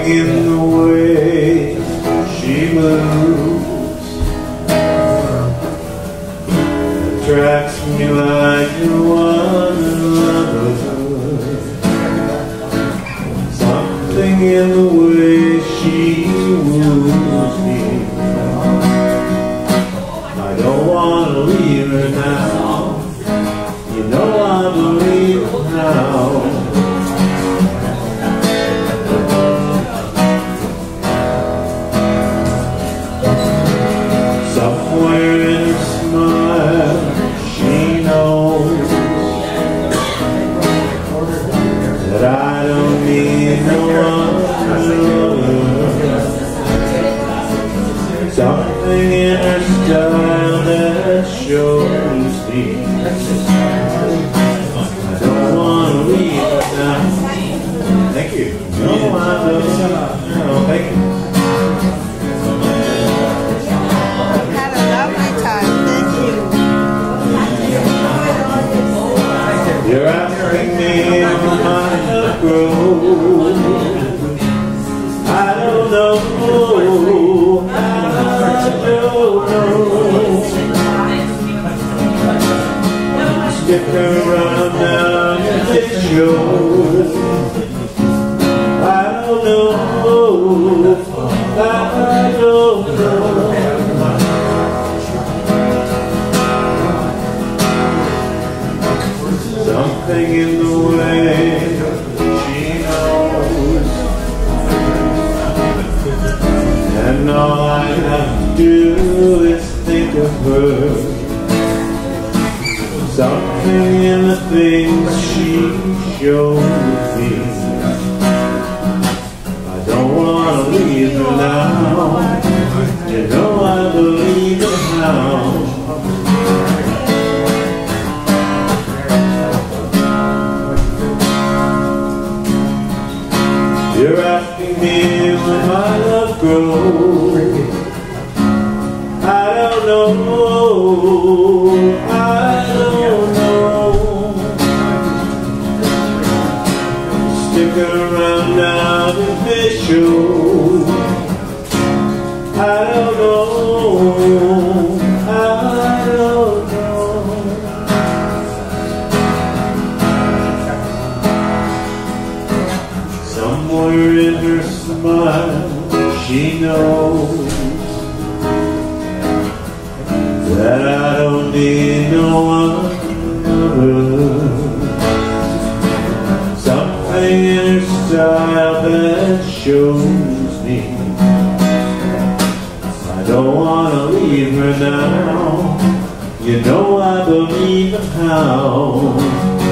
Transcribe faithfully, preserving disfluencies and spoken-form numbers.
in the way she moves attracts me like no other lover. Something in the way she woos me. I don't want to leave her now. You know I believe her now. Somewhere in her smile, she knows that I don't need no other. Something in her style that shows me I don't want to leave her now. Thank you. No, I don't. No, thank you. You're asking me how my love grows. I don't know, I don't know. Stick around now and it shows. I don't know, I don't know. Something in the way she knows, and all I have to do is think of her. Something in the things she shows me. I don't want to leave her now. You know I believe her now. You're asking me when my love grows. I don't know, I don't know. Stick around now if it shows. I don't know, I don't know. Somewhere in her smile, she knows that I don't need no other. Something in her style that shows me I don't want to leave her now. You know I believe her how.